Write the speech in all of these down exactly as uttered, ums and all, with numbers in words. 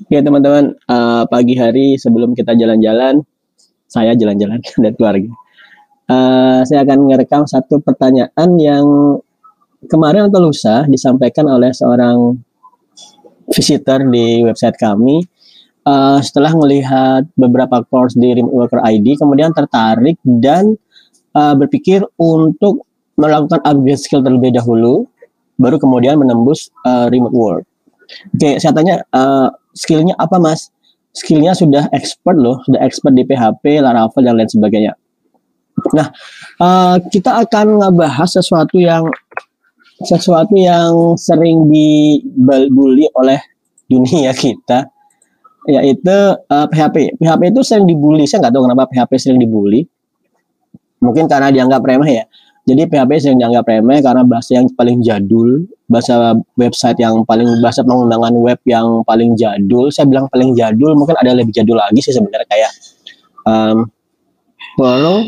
Oke teman-teman, uh, pagi hari sebelum kita jalan-jalan, saya jalan-jalan dan keluarga. Uh, saya akan merekam satu pertanyaan yang kemarin atau lusa disampaikan oleh seorang visitor di website kami. Uh, setelah melihat beberapa course di Remote Worker I D, kemudian tertarik dan uh, berpikir untuk melakukan upgrade skill terlebih dahulu, baru kemudian menembus uh, remote work. Oke, saya tanya, uh, skillnya apa mas? Skillnya sudah expert loh, sudah expert di P H P, Laravel, dan lain sebagainya. Nah, uh, kita akan ngebahas sesuatu yang sesuatu yang sering dibully oleh dunia kita, yaitu uh, P H P. P H P itu sering dibully. Saya nggak tahu kenapa P H P sering dibully. Mungkin karena dianggap remeh ya. Jadi P H P sering dianggap remeh karena bahasa yang paling jadul, bahasa website yang paling, bahasa pengembangan web yang paling jadul. Saya bilang paling jadul, mungkin ada yang lebih jadul lagi sih sebenarnya, kayak um, Perl.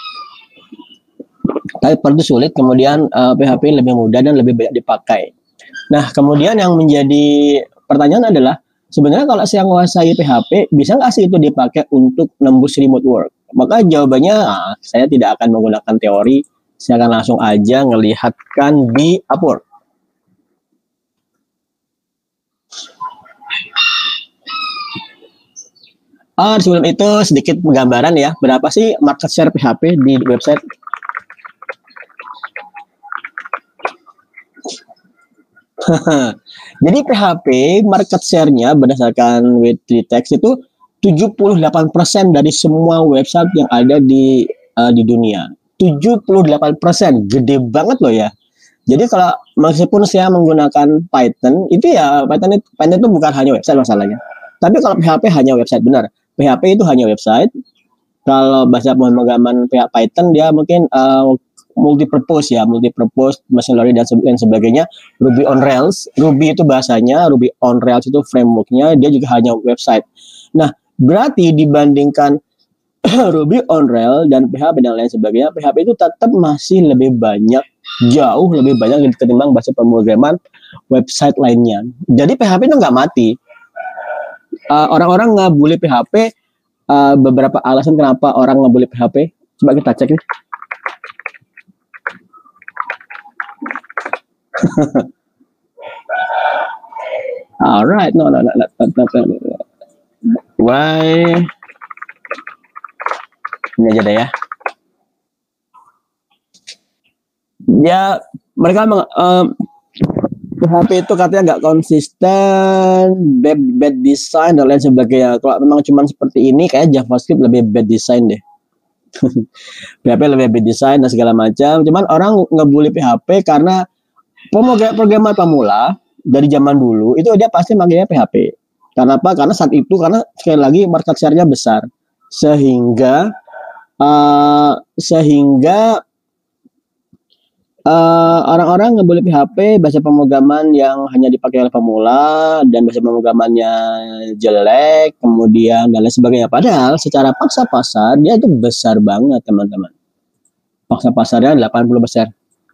Tapi Perl itu sulit, kemudian uh, P H P lebih mudah dan lebih banyak dipakai. Nah, kemudian yang menjadi pertanyaan adalah, sebenarnya kalau saya menguasai P H P, bisa nggak sih itu dipakai untuk nembus remote work? Maka jawabannya, ah, saya tidak akan menggunakan teori, saya akan langsung aja ngelihatkan di Upwork. Oh, sebelum itu sedikit penggambaran ya, berapa sih market share P H P di website? Jadi P H P market share-nya berdasarkan W tiga Text itu tujuh puluh delapan persen dari semua website yang ada di uh, di dunia. tujuh puluh delapan persen, gede banget loh ya. Jadi kalau meskipun saya menggunakan Python, itu ya Python itu, Python itu bukan hanya website masalahnya. Tapi kalau P H P hanya website, benar. P H P itu hanya website. Kalau bahasa pemrograman Python dia mungkin uh, multi-purpose ya, multi-purpose, machine learning dan sebagainya. Ruby on Rails, Ruby itu bahasanya, Ruby on Rails itu frameworknya, dia juga hanya website. Nah, berarti dibandingkan Ruby on Rails dan P H P dan lain sebagainya, P H P itu tetap masih lebih banyak, jauh lebih banyak ketimbang bahasa pemrograman website lainnya. Jadi P H P itu nggak mati. Uh, orang-orang ngebully P H P, uh, beberapa alasan kenapa orang ngebully P H P. Coba kita cek nih. Alright, no, no, no, no, no, no, no. Why? Ini aja deh ya. Ya, mereka um, P H P itu katanya nggak konsisten, bad, bad design dan lain sebagainya. Kalau memang cuma seperti ini, kayak JavaScript lebih bad design deh. P H P lebih bad design dan segala macam. Cuman orang ngebully P H P karena programmer pemula dari zaman dulu itu dia pasti makanya P H P. Karena apa? Karena saat itu, karena sekali lagi market share-nya besar, sehingga uh, sehingga uh, orang-orang ngebully P H P, bahasa pemrograman yang hanya dipakai oleh pemula dan bahasa pemrogramannya jelek, kemudian dan lain sebagainya. Padahal secara paksa pasar dia itu besar banget teman-teman. Paksa pasarnya delapan puluh persen.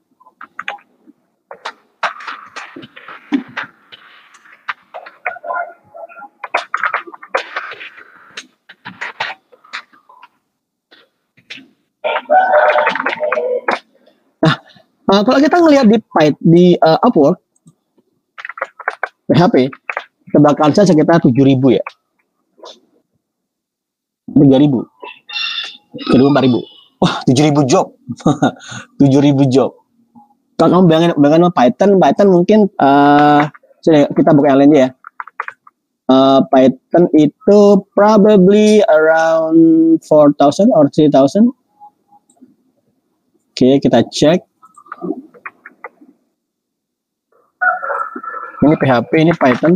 Nah, uh, kalau kita ngelihat di di uh, Upwork, P H P, tebakan saya sekitar tujuh ribu ya. tiga ribu. Kedua empat ribu. Wah, tujuh ribu job. tujuh ribu job. Kalau kamu bayangin, bayangin Python, Python mungkin uh, kita buka yang lain ya. Uh, Python itu probably around four thousand or three thousand. Oke, okay, kita cek. Ini P H P, ini Python.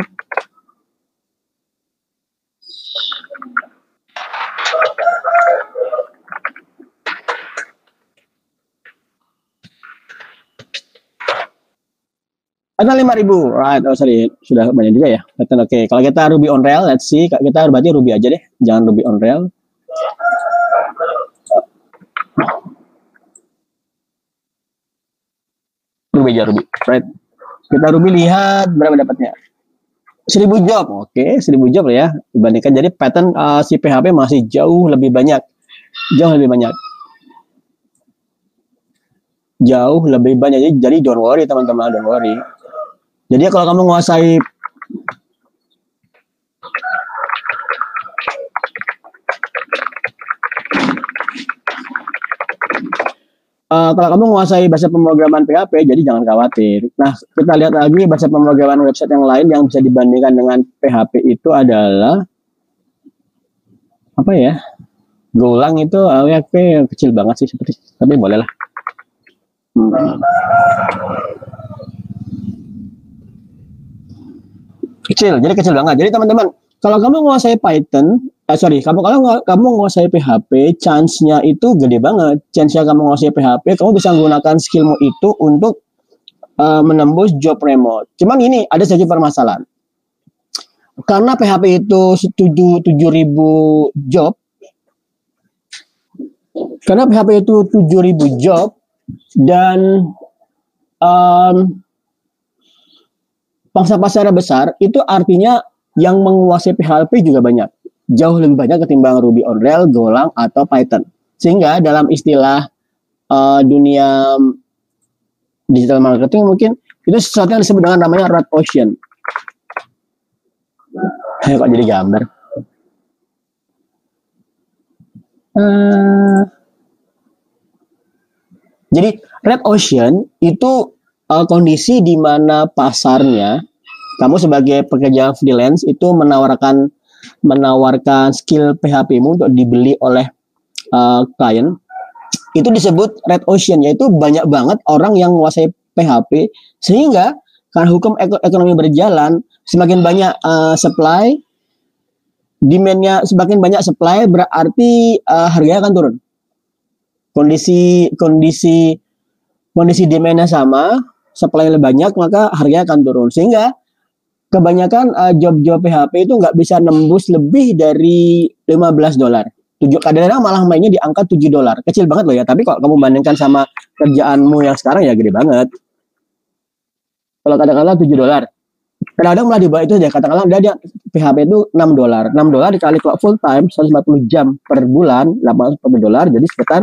Python lima ribu, right? Oh sorry, sudah banyak juga ya. Python oke. Okay. Kalau kita Ruby on Rails, let's see. Kita berarti Ruby aja deh, jangan Ruby on Rails. Ruby aja Ruby, right? Kita Ruby lihat berapa dapatnya. seribu job, oke, seribu job ya dibandingkan. Jadi pattern uh, si P H P masih jauh lebih banyak, jauh lebih banyak, jauh lebih banyak. Jadi, jadi don't worry teman-teman, don't worry. Jadi kalau kamu menguasai Uh, kalau kamu menguasai bahasa pemrograman P H P, jadi jangan khawatir. Nah, kita lihat lagi bahasa pemrograman website yang lain yang bisa dibandingkan dengan P H P itu adalah apa ya? Golang itu uh, ya, kecil banget sih seperti, tapi boleh lah. Hmm. Kecil, jadi kecil banget. Jadi teman-teman, kalau kamu menguasai Python, eh, sorry, kamu kalau kamu menguasai P H P, chance-nya itu gede banget. Chance-nya kamu menguasai P H P, kamu bisa menggunakan skillmu itu untuk uh, menembus job remote. Cuman ini ada saja permasalahan. Karena P H P itu tujuh ribu job, karena P H P itu tujuh ribu job dan um, pangsa pasarnya besar, itu artinya yang menguasai P H P juga banyak. Jauh lebih banyak ketimbang Ruby on Rails, Golang, atau Python. Sehingga dalam istilah uh, dunia digital marketing mungkin itu sesuatu yang disebut dengan namanya red ocean. Ayo kok jadi gambar. Uh, jadi red ocean itu uh, kondisi di mana pasarnya kamu sebagai pekerja freelance itu menawarkan menawarkan skill P H P-mu untuk dibeli oleh uh, klien. Itu disebut red ocean, yaitu banyak banget orang yang menguasai P H P, sehingga karena hukum ek ekonomi berjalan, semakin banyak uh, supply, demand-nya semakin banyak supply, berarti uh, harganya akan turun. Kondisi kondisi kondisi demand-nya sama, supply lebih banyak, maka harganya akan turun. Sehingga kebanyakan uh, job-job P H P itu nggak bisa nembus lebih dari lima belas dolar. Kadang-kadang malah mainnya di angka tujuh dolar. Kecil banget loh ya, tapi kalau kamu bandingkan sama kerjaanmu yang sekarang ya gede banget. Kalau kadang-kadang tujuh dolar. Kadang-kadang malah di bawah itu aja. Katakanlah dia, dia P H P itu enam dolar. enam dolar dikali kalau full time seratus lima puluh jam per bulan, delapan ratus empat puluh dolar, jadi sekitar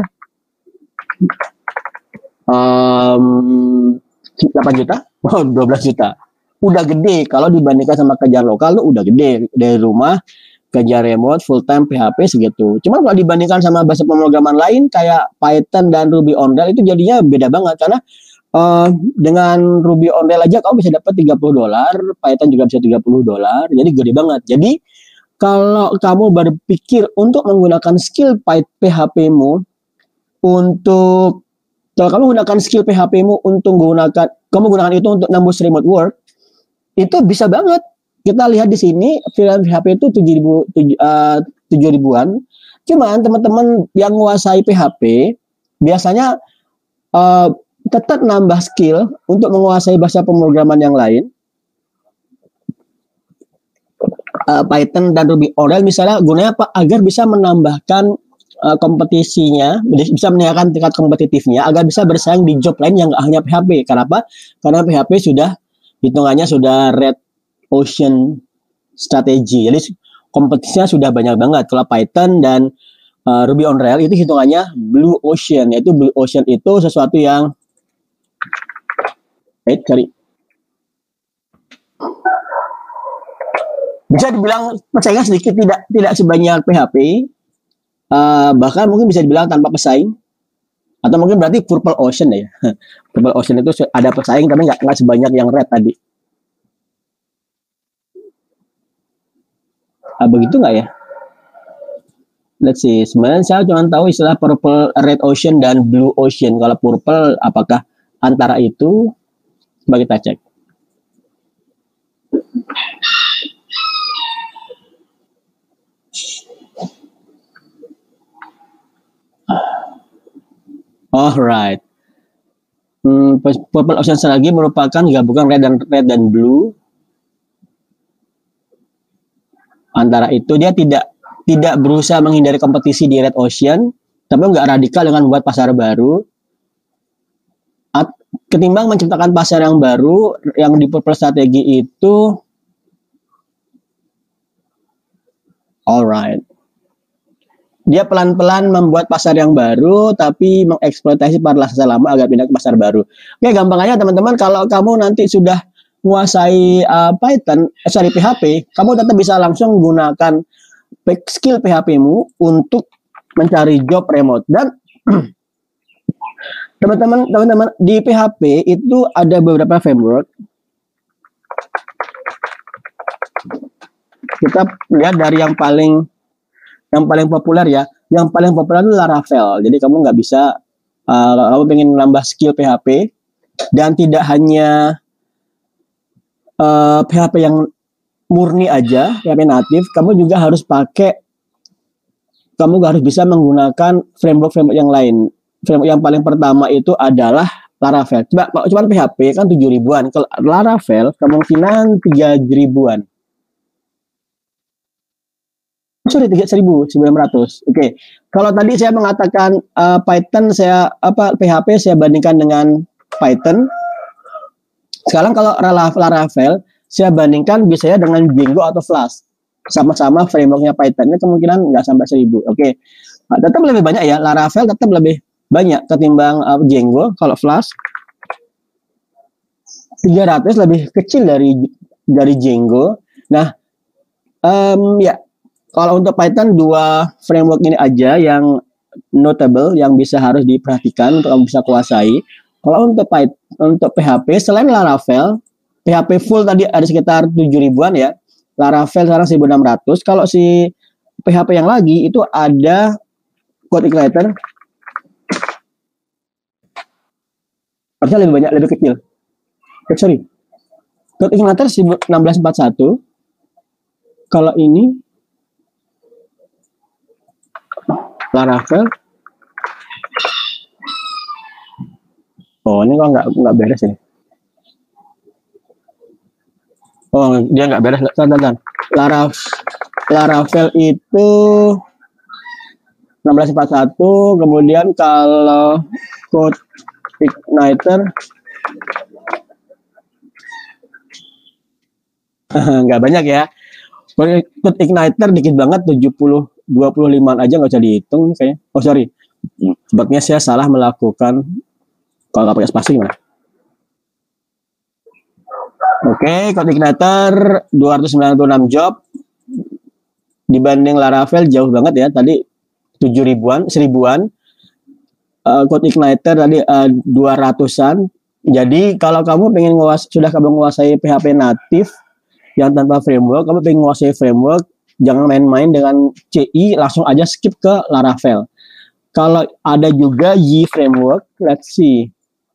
um, delapan juta, oh, dua belas juta. Udah gede kalau dibandingkan sama kerjaan lokal tuh udah gede. Dari rumah kerja remote full time P H P segitu. Cuma kalau dibandingkan sama bahasa pemrograman lain kayak Python dan Ruby on Rails itu jadinya beda banget, karena uh, dengan Ruby on Rails aja kamu bisa dapat tiga puluh dolar, Python juga bisa tiga puluh dolar. Jadi gede banget. Jadi kalau kamu berpikir untuk menggunakan skill P H P-mu untuk kalau kamu gunakan skill P H P-mu untuk menggunakan kamu gunakan itu untuk nembus remote work, itu bisa banget. Kita lihat di sini freelance P H P itu tujuh ribuan. Cuman teman-teman yang menguasai P H P biasanya uh, tetap nambah skill untuk menguasai bahasa pemrograman yang lain. Uh, Python dan Ruby on Rails misalnya gunanya apa? Agar bisa menambahkan uh, kompetisinya, bisa menaikkan tingkat kompetitifnya agar bisa bersaing di job lain yang nggak hanya P H P. Kenapa? Karena P H P sudah hitungannya sudah red ocean strategi. Jadi kompetisinya sudah banyak banget. Kalau Python dan uh, Ruby on Rails itu hitungannya blue ocean. Yaitu blue ocean itu sesuatu yang eh cari bisa dibilang persaingan sedikit tidak tidak sebanyak P H P. Uh, bahkan mungkin bisa dibilang tanpa pesaing. Atau mungkin berarti purple ocean ya. Purple ocean itu ada pesaing tapi nggak nggak sebanyak yang red tadi. Ah, begitu nggak ya? Let's see. Sebenarnya saya cuma tahu istilah purple, red ocean dan blue ocean. Kalau purple apakah antara itu? Coba kita cek. Alright. Hmm, purple ocean lagi merupakan gabungan red dan red dan blue. Antara itu dia tidak tidak berusaha menghindari kompetisi di red ocean, tapi nggak radikal dengan membuat pasar baru. At, ketimbang menciptakan pasar yang baru, yang di purple strategi itu Alright. Dia pelan-pelan membuat pasar yang baru, tapi mengeksploitasi para pasar lama agar pindah ke pasar baru. Oke, gampang aja teman-teman. Kalau kamu nanti sudah menguasai uh, Python, eh, sorry P H P, kamu tetap bisa langsung gunakan skill P H P-mu untuk mencari job remote. Dan teman-teman, teman-teman di P H P itu ada beberapa framework. Kita lihat dari yang paling yang paling populer ya. Yang paling populer itu Laravel. Jadi kamu nggak bisa uh, kamu pengen nambah skill P H P dan tidak hanya uh, P H P yang murni aja, P H P natif, kamu juga harus pakai kamu harus bisa menggunakan framework-framework yang lain. Framework yang paling pertama itu adalah Laravel. Coba cuman P H P kan tujuh ribuan. Kalau Laravel kemungkinan tiga ribuan. Sorry, tiga ribu sembilan ratus. Oke. Okay. Kalau tadi saya mengatakan uh, Python saya apa P H P saya bandingkan dengan Python. Sekarang kalau Laravel saya bandingkan biasanya dengan Django atau Flask. Sama-sama frameworknya Python ini kemungkinan nggak sampai seribu. Oke. Okay. Nah, tetap lebih banyak ya. Laravel tetap lebih banyak ketimbang uh, Django. Kalau Flask tiga ratus lebih kecil dari dari Django. Nah, um, ya kalau untuk Python dua framework ini aja yang notable yang bisa harus diperhatikan untuk kamu bisa kuasai. Kalau untuk Python, untuk P H P selain Laravel, P H P full tadi ada sekitar tujuh ribuan ya. Laravel sekarang seribu enam ratus. Kalau si P H P yang lagi itu ada CodeIgniter. Harusnya lebih banyak, lebih kecil. Oh, sorry. CodeIgniter seribu enam ratus empat puluh satu. Kalau ini Laravel. Oh, ini kok nggak nggak beres ini. Oh, dia nggak beres. Tanda-tanda. Laravel, Laravel itu enam belas empat puluh satu. Kemudian kalau CodeIgniter nggak banyak ya. CodeIgniter dikit banget, tujuh puluh dua puluh lima aja nggak usah dihitung nih kayaknya. Oh sorry, sepertinya saya salah melakukan kalau nggak pakai spasi gimana? Oke, okay, CodeIgniter dua ratus sembilan puluh enam job dibanding Laravel jauh banget ya. Tadi tujuh ribuan, seribuan. Uh, CodeIgniter tadi uh, dua ratusan. Jadi kalau kamu pengen nguas sudah kamu menguasai P H P natif yang tanpa framework, kamu pengen menguasai framework, jangan main-main dengan C I, langsung aja skip ke Laravel. Kalau ada juga Y framework, let's see.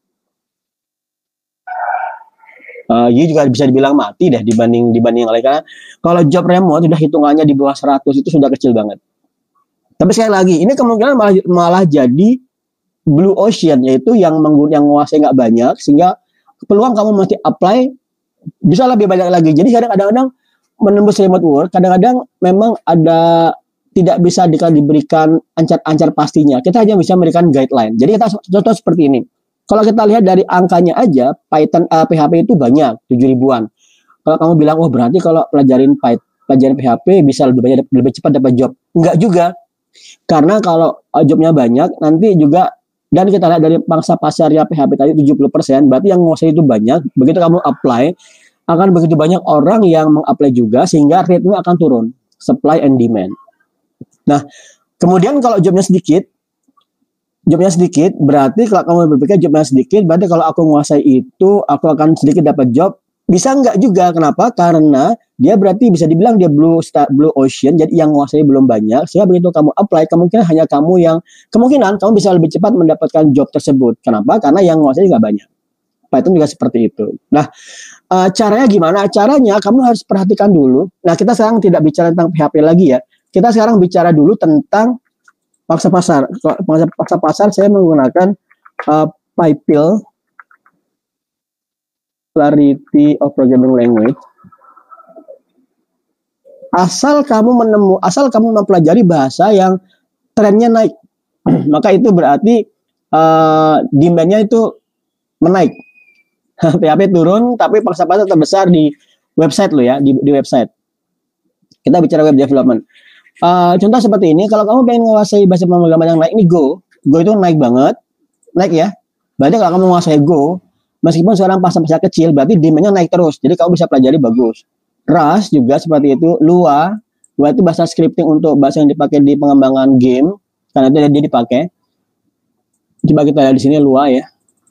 Uh, Y juga bisa dibilang mati deh dibanding dibanding yang lain. Karena kalau job remote sudah hitungannya di bawah seratus itu sudah kecil banget. Tapi sekali lagi, ini kemungkinan malah, malah jadi blue ocean, yaitu yang menggun yang menguasai nggak banyak, sehingga peluang kamu masih apply bisa lebih banyak lagi. Jadi kadang-kadang menembus remote work, kadang-kadang memang ada tidak bisa di, diberikan ancar-ancar pastinya. Kita hanya bisa memberikan guideline. Jadi kita contoh seperti ini. Kalau kita lihat dari angkanya aja, Python uh, P H P itu banyak, tujuh ribuan. Kalau kamu bilang, oh berarti kalau pelajarin Python, pelajaran P H P bisa lebih banyak, lebih cepat dapat job. Enggak juga. Karena kalau uh, jobnya banyak, nanti juga, dan kita lihat dari pangsa pasarnya P H P tadi tujuh puluh persen, berarti yang menguasai itu banyak. Begitu kamu apply, akan begitu banyak orang yang mengapply juga, sehingga rate-nya akan turun. Supply and demand. Nah, kemudian kalau jobnya sedikit, jobnya sedikit, berarti kalau kamu berpikir jobnya sedikit, berarti kalau aku menguasai itu, aku akan sedikit dapat job. Bisa enggak juga, kenapa? Karena dia berarti bisa dibilang dia blue star, blue ocean, jadi yang menguasai belum banyak, sehingga begitu kamu apply, kemungkinan hanya kamu yang, kemungkinan kamu bisa lebih cepat mendapatkan job tersebut. Kenapa? Karena yang menguasai nggak banyak. Python juga seperti itu. Nah, uh, caranya gimana? Caranya kamu harus perhatikan dulu. Nah, kita sekarang tidak bicara tentang P H P lagi ya. Kita sekarang bicara dulu tentang pangsa pasar. Pangsa, pangsa pasar saya menggunakan uh, PyPil, Clarity of Programming Language. Asal kamu menemu, asal kamu mempelajari bahasa yang trennya naik, maka itu berarti uh, demand-nya itu menaik. P H P turun, tapi pangsa pasar terbesar di website lo ya, di, di website. Kita bicara web development. Uh, contoh seperti ini, kalau kamu pengen menguasai bahasa pemrograman yang naik, ini Go. Go itu naik banget, naik ya. Berarti kalau kamu menguasai Go, meskipun sekarang pasar-pasar kecil, berarti demand-nya naik terus. Jadi kamu bisa pelajari bagus. Rust juga seperti itu. Lua, Lua itu bahasa scripting untuk bahasa yang dipakai di pengembangan game, karena itu dia dipakai. Coba kita lihat di sini Lua ya.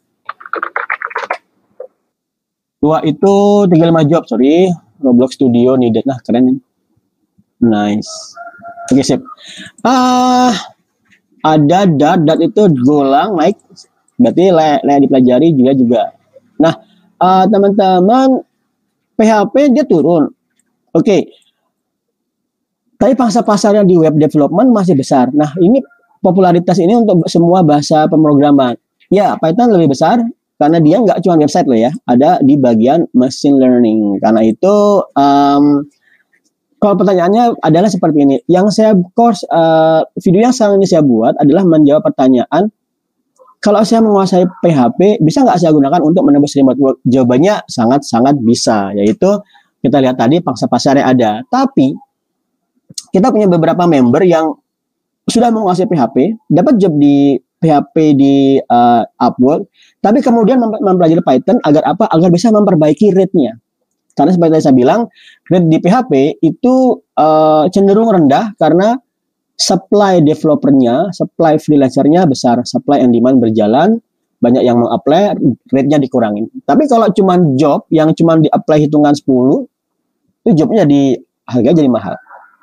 Lua itu tiga puluh lima job, sorry. Roblox Studio needed. Nah, keren ini. Nice. Oke, sip. Ah, ada Dart, Dart itu golang naik, berarti layak dipelajari juga juga. Nah, uh, teman-teman, P H P dia turun. Oke. Okay. Tapi pangsa pasarnya di web development masih besar. Nah, ini popularitas ini untuk semua bahasa pemrograman. Ya, Python lebih besar karena dia nggak cuma website loh ya, ada di bagian machine learning. Karena itu um, kalau pertanyaannya adalah seperti ini. Yang saya course uh, video yang sekarang ini saya buat adalah menjawab pertanyaan, kalau saya menguasai P H P, bisa nggak saya gunakan untuk menembus remote work? Jawabannya sangat-sangat bisa, yaitu kita lihat tadi pangsa pasarnya ada. Tapi kita punya beberapa member yang sudah menguasai P H P, dapat job di P H P di uh, Upwork, tapi kemudian mempelajari Python agar apa? Agar bisa memperbaiki rate-nya. Karena seperti saya bilang, rate di P H P itu uh, cenderung rendah karena supply developernya, supply freelancernya besar, supply and demand berjalan, banyak yang meng-apply, rate-nya dikurangin. Tapi kalau cuma job yang cuma di-apply hitungan sepuluh, itu jobnya di harga jadi mahal.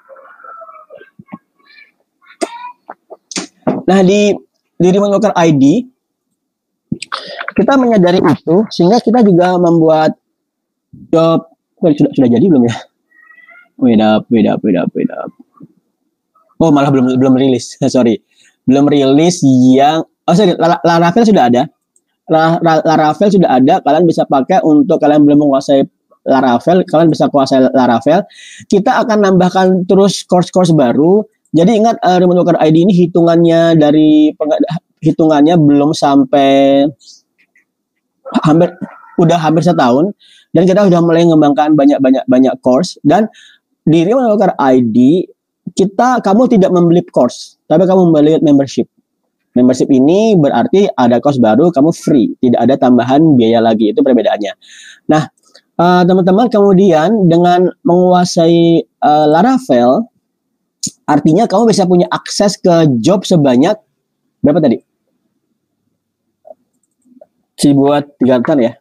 Nah, di di Remote Worker I D kita menyadari itu sehingga kita juga membuat job. Sudah sudah jadi belum ya? Wait up, wait up, wait up, wait up. Oh, malah belum belum rilis. Sorry. Belum rilis yang oh sorry, Laravel sudah ada. Laravel sudah ada, kalian bisa pakai untuk kalian belum menguasai Laravel, kalian bisa kuasai Laravel. Kita akan nambahkan terus course-course baru. Jadi ingat uh, Remote Worker I D ini hitungannya dari hitungannya belum sampai hampir udah hampir setahun dan kita sudah mulai mengembangkan banyak-banyak banyak course. Dan di Remote Worker I D kita kamu tidak membeli course, tapi kamu membeli membership. Membership ini berarti ada course baru, kamu free, tidak ada tambahan biaya lagi, itu perbedaannya. Nah, uh, teman-teman, kemudian dengan menguasai uh, Laravel, artinya kamu bisa punya akses ke job sebanyak berapa tadi? Dibuat tiga ratus ya.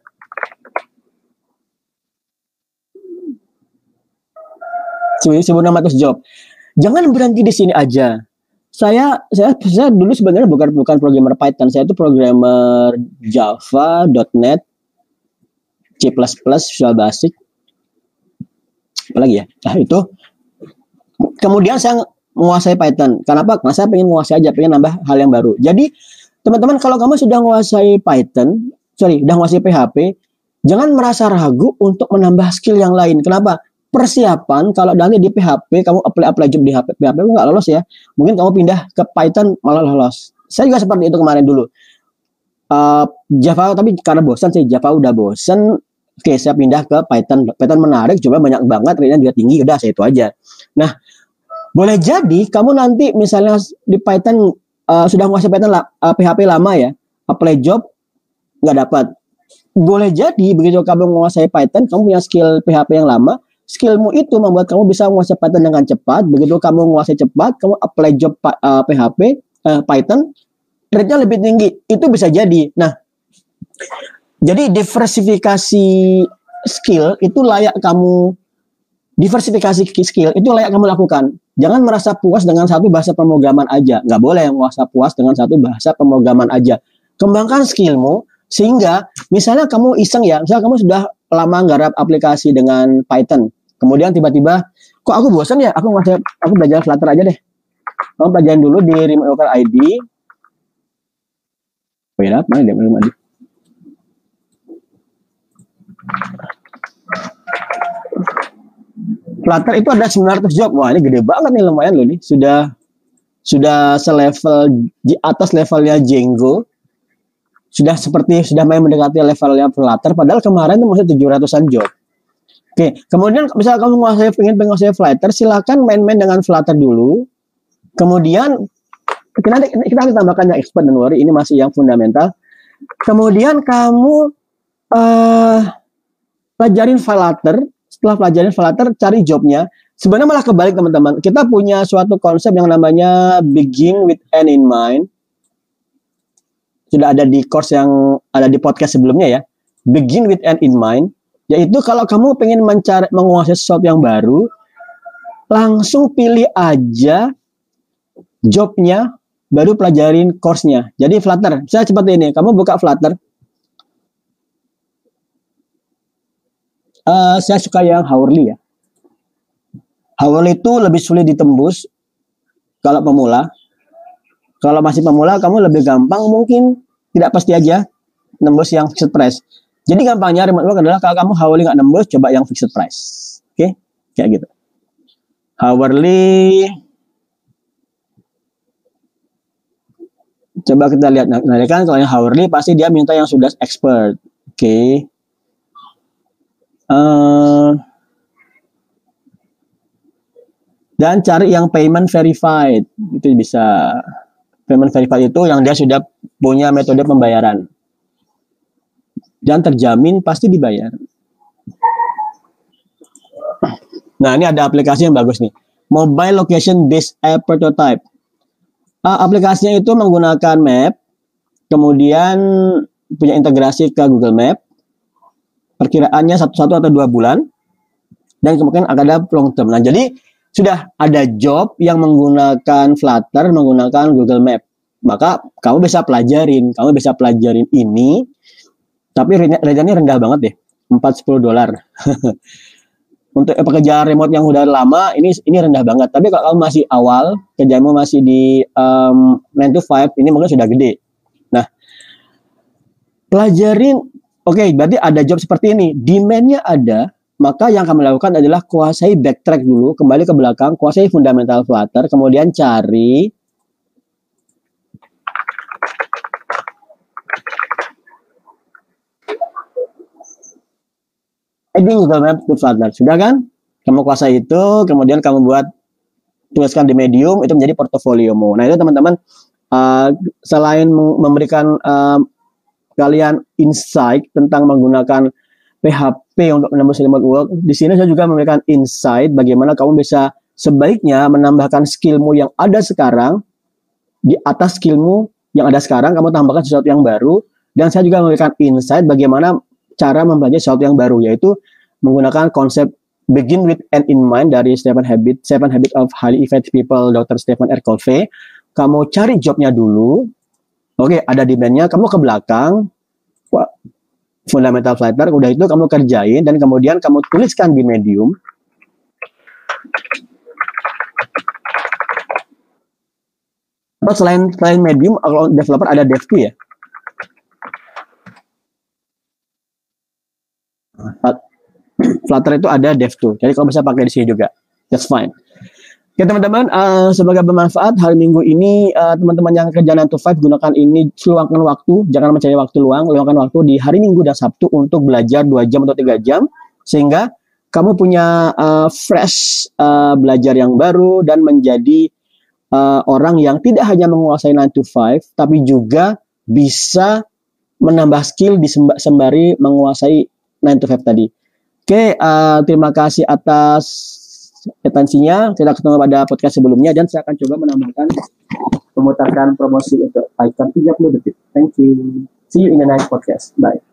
seribu enam ratus job. Jangan berhenti di sini aja. Saya saya saya dulu sebenarnya bukan bukan programmer Python, saya itu programmer Java, .NET, C plus plus, Visual Basic. Apalagi ya? Nah, itu. Kemudian saya menguasai Python. Kenapa? Karena saya pengen menguasai aja, pengen nambah hal yang baru. Jadi, teman-teman, kalau kamu sudah menguasai Python, sorry, sudah menguasai P H P, jangan merasa ragu untuk menambah skill yang lain. Kenapa? Persiapan kalau nanti di P H P kamu apply-apply job di P H P, P H P nggak lolos ya. Mungkin kamu pindah ke Python malah lolos. Saya juga seperti itu kemarin dulu. Uh, Java tapi karena bosan sih, Java udah bosan. Oke, saya pindah ke Python. Python menarik, coba banyak banget, rate-nya juga tinggi, udah saya itu aja. Nah, boleh jadi kamu nanti misalnya di Python uh, sudah menguasai Python uh, P H P lama ya, apply job nggak dapat. Boleh jadi begitu kamu menguasai Python, kamu punya skill P H P yang lama, skillmu itu membuat kamu bisa menguasai Python dengan cepat. Begitu kamu menguasai cepat, kamu apply job uh, P H P, uh, Python, rate-nya lebih tinggi. Itu bisa jadi. Nah, jadi diversifikasi skill itu layak kamu, diversifikasi skill itu layak kamu lakukan. Jangan merasa puas dengan satu bahasa pemrograman aja. Nggak boleh merasa puas dengan satu bahasa pemrograman aja. Kembangkan skillmu, sehingga misalnya kamu iseng ya, misalnya kamu sudah lama nggarap aplikasi dengan Python. Kemudian tiba-tiba, kok aku bosan ya, aku nggak aku belajar Flutter aja deh. Kamu pelajarin dulu di Remote Worker I D. Beda, mana dia Remote I D? Flutter itu ada sembilan ratus job. Wah, ini gede banget nih, lumayan loh nih. Sudah sudah selevel di atas levelnya Django. Sudah seperti sudah main mendekati levelnya Flutter. Padahal kemarin itu masih tujuh ratusan job. Oke, kemudian misal kamu menguasai ingin menguasai Flutter, silakan main-main dengan Flutter dulu. Kemudian kita nanti kita nanti tambahkan yang expert, dan worry, ini masih yang fundamental. Kemudian kamu uh, pelajarin Flutter. Setelah pelajarin Flutter, cari jobnya. Sebenarnya malah kebalik teman-teman. Kita punya suatu konsep yang namanya begin with end in mind. Sudah ada di course yang ada di podcast sebelumnya ya. Begin with end in mind. Yaitu kalau kamu pengen mencari menguasai sesuatu yang baru, langsung pilih aja jobnya, baru pelajarin course-nya. Jadi Flutter, saya seperti ini, kamu buka Flutter. Uh, saya suka yang hourly ya. Hourly itu lebih sulit ditembus kalau pemula. Kalau masih pemula, kamu lebih gampang mungkin, tidak pasti aja, nembus yang fixed price. Jadi gampangnya remote work adalah kalau kamu hourly nggak nembus, coba yang fixed price. Oke, okay? Kayak gitu. Hourly, coba kita lihat. Nah, kan kalau yang hourly pasti dia minta yang sudah expert. Oke. Okay. Uh, dan cari yang payment verified. Itu bisa. Payment verified itu yang dia sudah punya metode pembayaran. Dan terjamin pasti dibayar. Nah, ini ada aplikasi yang bagus nih. Mobile Location Based App Prototype. Uh, aplikasinya itu menggunakan map, kemudian punya integrasi ke Google Map. Perkiraannya satu, satu atau dua bulan. Dan kemudian akan ada long term. Nah, jadi sudah ada job yang menggunakan Flutter, menggunakan Google Map. Maka kamu bisa pelajarin. Kamu bisa pelajarin ini. Tapi rate-nya rendah banget deh, empat sampai sepuluh dolar. Untuk pekerjaan remote yang udah lama, ini ini rendah banget. Tapi kalau kamu masih awal, kerjamu masih di um, nine to five, ini mungkin sudah gede. Nah, pelajarin, oke, okay, berarti ada job seperti ini. Demand-nya ada, maka yang kamu lakukan adalah kuasai backtrack dulu, kembali ke belakang, kuasai fundamental Flutter, kemudian cari adding Google Map to Flutter. Sudah kan? Kamu kuasai itu, kemudian kamu buat, tuliskan di Medium, itu menjadi portofoliomu. Nah, itu teman-teman, uh, selain memberikan uh, kalian insight tentang menggunakan P H P untuk menembus remote work, di sini saya juga memberikan insight bagaimana kamu bisa sebaiknya menambahkan skillmu yang ada sekarang, di atas skillmu yang ada sekarang, kamu tambahkan sesuatu yang baru, dan saya juga memberikan insight bagaimana cara mempelajari sesuatu yang baru, yaitu menggunakan konsep begin with end in mind dari Seven Habits, Seven Habits of Highly Effective People, dokter Stephen R. Covey. Kamu cari jobnya dulu, oke, ada demand-nya, kamu ke belakang, wah, fundamental Flutter, udah itu kamu kerjain, dan kemudian kamu tuliskan di Medium. Terus selain, selain Medium, kalau developer ada Dev two ya. Flutter itu ada Dev two, jadi kamu bisa pakai di sini juga, that's fine. Oke teman-teman, uh, semoga bermanfaat hari Minggu ini. uh, teman-teman yang kerja nine to five, gunakan ini, luangkan waktu, jangan mencari waktu luang, luangkan waktu di hari Minggu dan Sabtu untuk belajar dua jam atau tiga jam, sehingga kamu punya uh, fresh uh, belajar yang baru dan menjadi uh, orang yang tidak hanya menguasai nine to five, tapi juga bisa menambah skill di sembari menguasai nine to five tadi. Oke, uh, terima kasih atas atensinya. Kita ketemu pada podcast sebelumnya, dan saya akan coba menambahkan memutarkan promosi untuk icon tiga puluh detik. Thank you. See you in the next podcast. Bye.